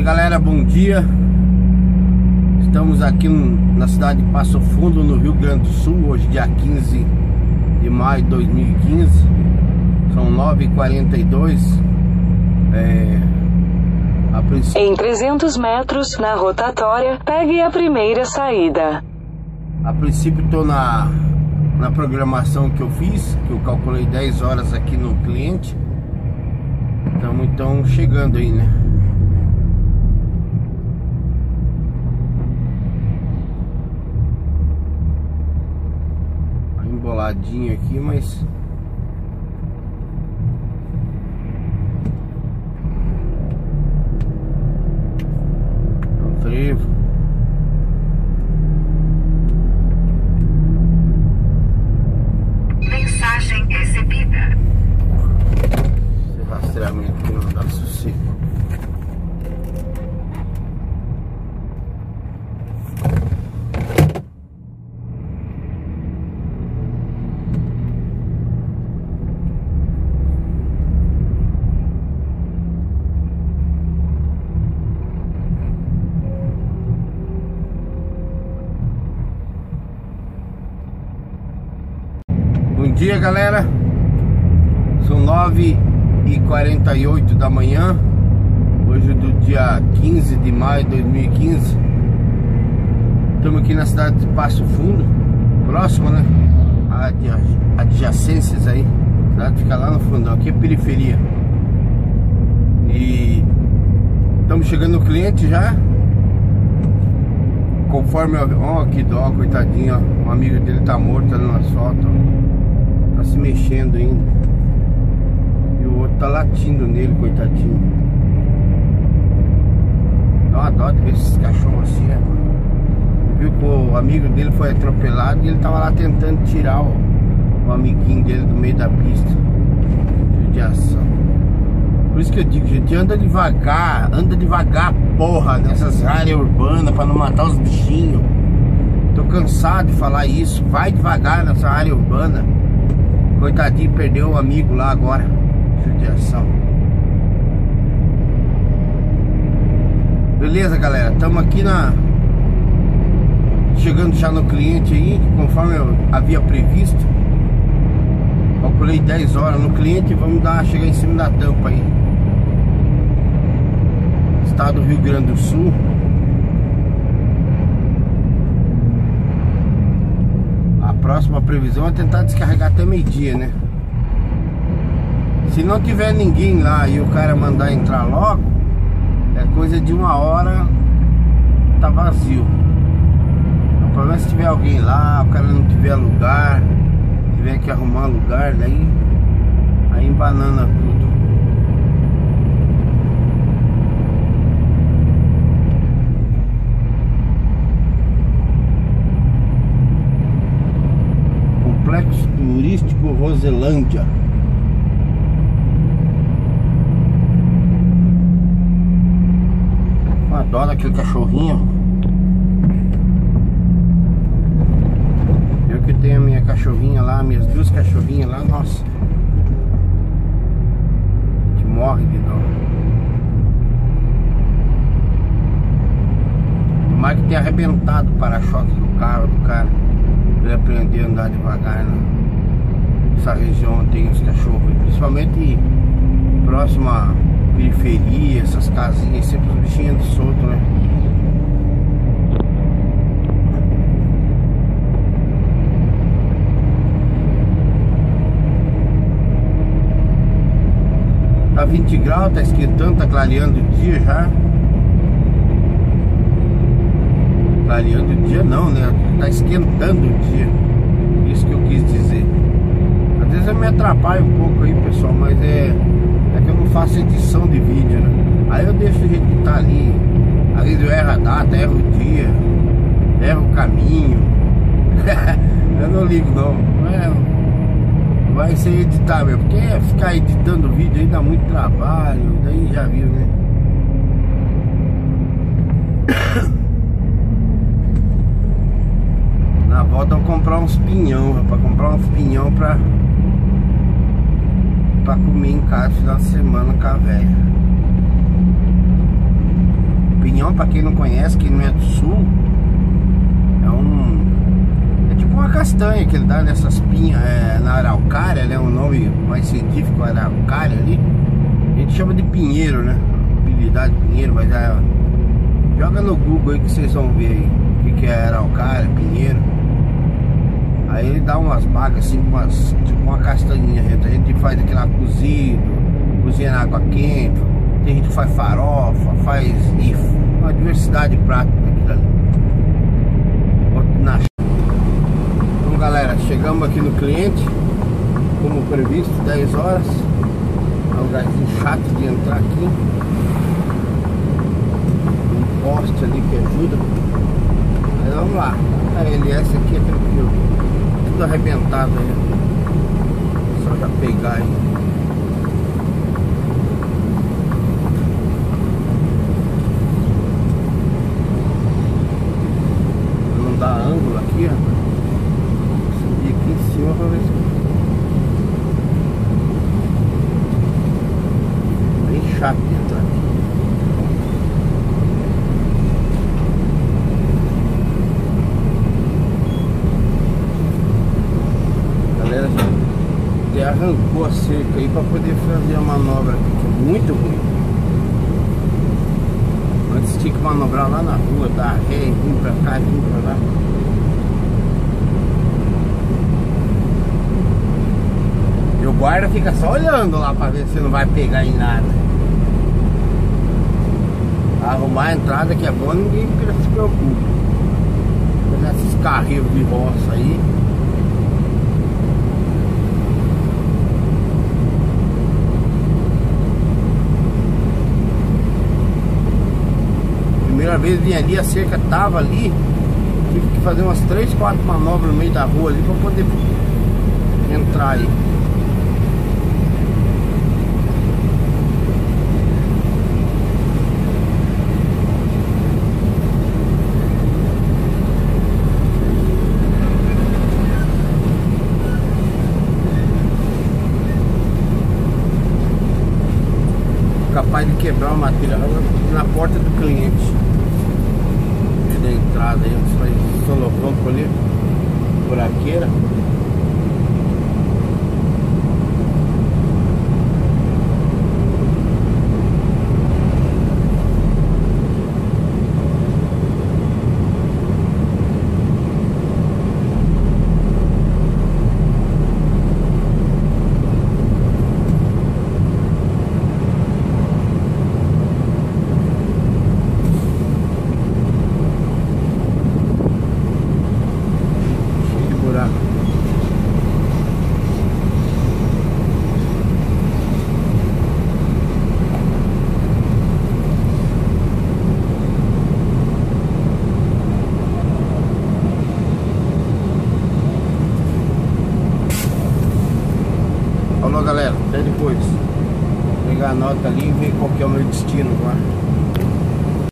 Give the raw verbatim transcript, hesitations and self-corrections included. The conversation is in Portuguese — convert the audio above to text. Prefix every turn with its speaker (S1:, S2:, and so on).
S1: galera, bom dia. Estamos aqui na cidade de Passo Fundo, no Rio Grande do Sul. Hoje dia quinze de maio de dois mil e quinze. São nove e quarenta e dois. é, a princípio...
S2: Em trezentos metros, na rotatória, pegue a primeira saída.
S1: A princípio estou na, na programação que eu fiz, que eu calculei dez horas aqui no cliente. Estamos então chegando aí, né? Tá emboladinho aqui, mas é um trevo.
S3: Mensagem recebida.
S1: Esse rastreamento que não dá sossego. Bom dia, galera. São nove e quarenta e oito da manhã. Hoje do dia quinze de maio de dois mil e quinze. Estamos aqui na cidade de Passo Fundo, próximo, né? Adjacências aí. A cidade fica lá no fundão, aqui é periferia. E estamos chegando no cliente já. Conforme, ó, que dó, coitadinho, ó. Um amigo dele tá morto ali no asfalto, ó. Tá se mexendo ainda. E o outro tá latindo nele, coitadinho. Dá uma dó de ver esses cachorros assim, né? Viu que o amigo dele foi atropelado e ele tava lá tentando tirar o, o amiguinho dele do meio da pista. Judiação. Por isso que eu digo, gente, anda devagar, anda devagar, porra, nessas áreas urbanas pra não matar os bichinhos. Tô cansado de falar isso. Vai devagar nessa área urbana. Coitadinho, perdeu o amigo lá agora. Judiação. Beleza, galera, estamos aqui na... chegando já no cliente aí, conforme eu havia previsto. Calculei dez horas no cliente e vamos dar, chegar em cima da tampa aí. Estado do Rio Grande do Sul. A próxima previsão é tentar descarregar até meio-dia, né? Se não tiver ninguém lá e o cara mandar entrar logo, é coisa de uma hora, tá vazio. O problema é se tiver alguém lá, o cara não tiver lugar, tiver que arrumar lugar, daí aí embanana tudo. Complexo Turístico Roselândia. Eu adoro aquele cachorrinho. Eu que tenho a minha cachorrinha lá, minhas duas cachorrinhas lá, nossa, a gente morre de dó. Tomara que tenha arrebentado o para-choque do carro do cara, pra ele aprender a andar devagar, né? Essa região tem os cachorros, principalmente próximo à periferia, essas casinhas, sempre os bichinhos andam soltos, né? Tá vinte graus, tá esquentando, tá clareando o dia já. Clareando o dia não, né? Tá esquentando o dia. Isso que eu quis dizer. Às vezes eu me atrapalho um pouco aí, pessoal, mas é, é que eu não faço edição de vídeo, né? Aí eu deixo o jeito que tá ali. Às vezes eu erro a data, erro o dia, erro o caminho. Eu não ligo não. É, vai ser editar mesmo, porque ficar editando vídeo aí dá muito trabalho, daí já viu, né? Na volta eu vou comprar uns pinhão, rapaz, comprar uns pinhão pra pra comer em casa no final de semana com a velha. pra quem não conhece, quem não é do sul, é um... é tipo uma castanha que ele dá nessas pinhas, é, na araucária, né? O nome mais científico é araucária ali. A gente chama de pinheiro, né? Habilidade pinheiro, mas é... joga no Google aí que vocês vão ver aí o que, que é araucária, pinheiro. Aí ele dá umas bagas assim, umas, tipo uma castanhinha. A gente faz aquele lá cozido, cozinha na água quente. Tem gente que faz farofa, faz ifo, uma diversidade de pratos daquilo ali. Na... Então galera, chegamos aqui no cliente, como previsto, dez horas. É um lugarzinho chato de entrar aqui. Um poste ali que ajuda. Mas vamos lá. A L S aqui é tranquilo. Tudo arrebentado aí. Só já pegar aí. Não dá ângulo aqui, ó. Subir aqui em cima pra ver se... bem chato de entrar aqui. Arrancou a cerca aí para poder fazer a manobra aqui, que é muito ruim. Antes tinha que manobrar lá na rua, dar ré, vir pra cá, vir pra lá. E o guarda fica só olhando lá para ver se não vai pegar em nada. Arrumar a entrada que é bom, ninguém se preocupa. Pegar esses carreiros de roça aí. Primeira vez vim ali, a cerca tava ali, tive que fazer umas três, quatro manobras no meio da rua ali para poder entrar aí. Capaz de quebrar uma madeira na porta do cliente. Da entrada aí, onde vai solocampo ali, buraqueira. Falou galera, até depois. Vou pegar a nota ali e ver qual que é o meu destino agora.